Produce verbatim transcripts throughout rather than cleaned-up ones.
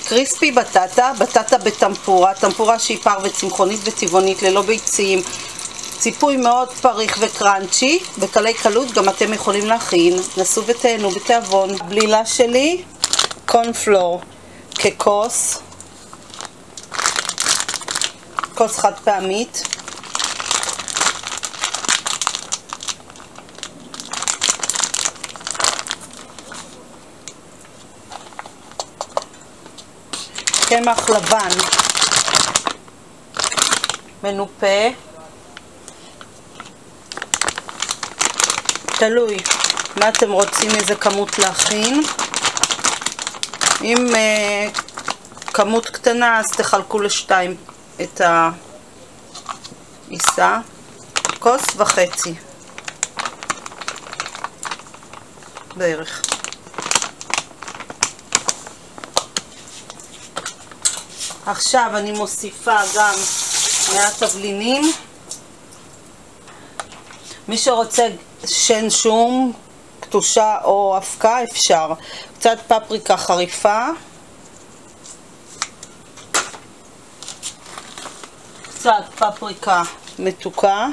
קריספי בטטה, בטטה בטמפורה, טמפורה שהיא פרווה צמחונית וטבעונית ללא ביצים, ציפוי מאוד פריך וקרנצ'י, בקלי קלות גם אתם יכולים להכין, נסו ותהנו בתיאבון. בלילה שלי, קורנפלור ככוס, כוס חד פעמית, קמח לבן מנופה, תלוי מה אתם רוצים, איזה כמות להכין. אם uh, כמות קטנה אז תחלקו לשתיים את העיסה, כוס וחצי בערך. עכשיו אני מוסיפה גם מעט תבלינים. מי שרוצה שן שום, קטושה או אבקה אפשר. קצת פפריקה חריפה, קצת פפריקה מתוקה,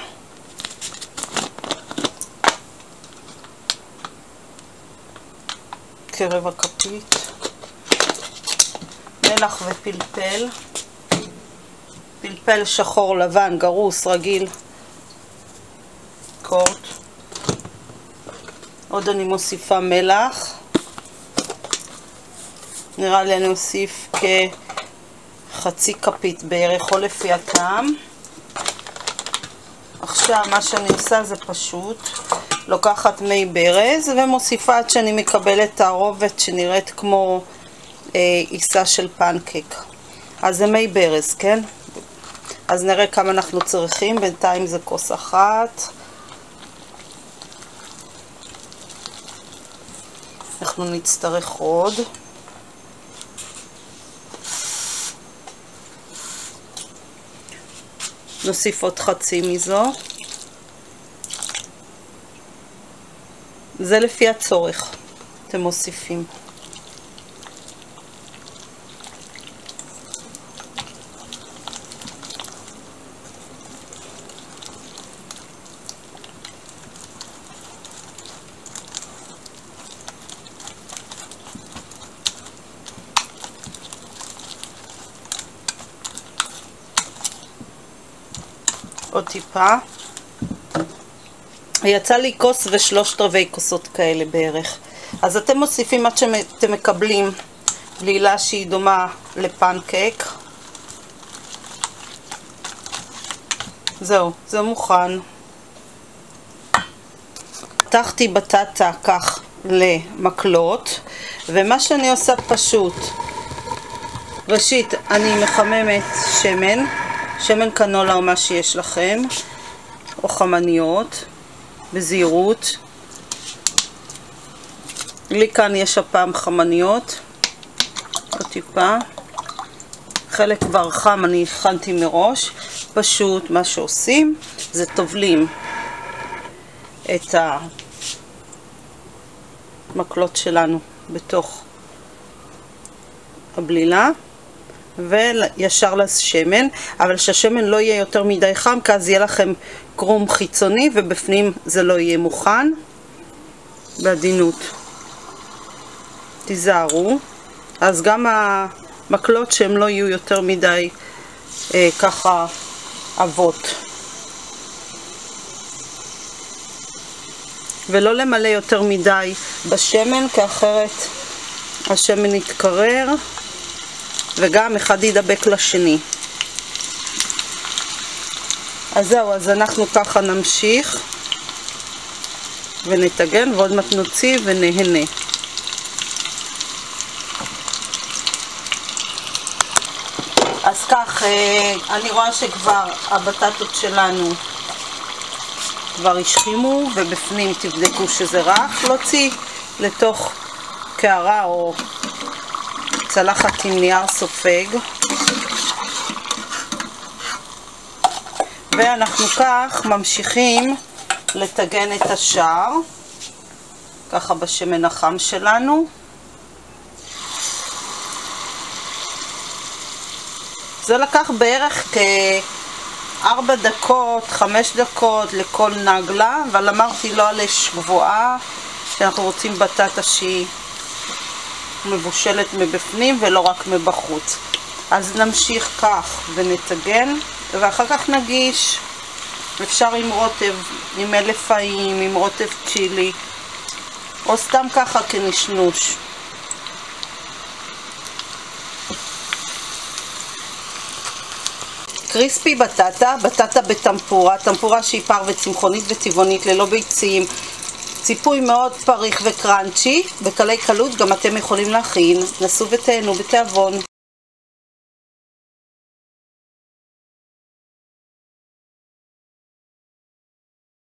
כרבע כפית, מלח ופלפל, פלפל שחור לבן, גרוס, רגיל, קורט. עוד אני מוסיפה מלח, נראה לי אני אוסיף כחצי כפית בערך או לפי הטעם. עכשיו מה שאני עושה זה פשוט לוקחת מי ברז ומוסיפה עד שאני מקבלת תערובת שנראית כמו אה, עיסה של פנקק. אז זה מי ברז, כן? אז נראה כמה אנחנו צריכים. בינתיים זה כוס אחת. אנחנו נצטרך עוד. נוסיף עוד חצי מזו. זה לפי הצורך אתם מוסיפים. עוד טיפה. יצא לי כוס ושלושת רבעי כוסות כאלה בערך. אז אתם מוסיפים עד שאתם מקבלים בלילה שהיא דומה לפנקק. זהו, זה מוכן. פתחתי בטטה כך למקלות, ומה שאני עושה פשוט, ראשית אני מחממת שמן, שמן קנולה או מה שיש לכם, או חמניות, בזהירות. לי כאן יש הפעם חמניות, עוד טיפה. חלק כבר חם, אני הכנתי מראש. פשוט מה שעושים זה טובלים את המקלות שלנו בתוך הבלילה וישר לשמן, אבל שהשמן לא יהיה יותר מדי חם, כי אז יהיה לכם קרום חיצוני ובפנים זה לא יהיה מוכן. בעדינות תיזהרו, אז גם המקלות שהם לא יהיו יותר מדי אה, ככה אבות, ולא למלא יותר מדי בשמן, כי אחרת השמן יתקרר וגם אחד ידבק לשני. אז זהו, אז אנחנו ככה נמשיך ונתגן ועוד מעט נוציא ונהנה. אז כך, אני רואה שכבר הבטטות שלנו כבר השחימו, ובפנים תבדקו שזה רך. להוציא לתוך קערה או צלחת עם נייר סופג, ואנחנו כך ממשיכים לטגן את השאר ככה בשמן החם שלנו. זה לקח בערך כארבע דקות, חמש דקות לכל נגלה, אבל אמרתי לא על אש גבוהה, שאנחנו רוצים בטטה שהיא מבושלת מבפנים ולא רק מבחוץ. אז נמשיך כך ונטגן, ואחר כך נגיש. אפשר עם רוטב, עם אלף חיים, עם רוטב צ'ילי, או סתם ככה כנשנוש. קריספי בטטה, בטטה בטמפורה, טמפורה שהיא פר וצמחונית וצבעונית ללא ביצים, ציפוי מאוד פריך וקרנצ'י, בקלי קלות גם אתם יכולים להכין. נסו ותהנו בתיאבון.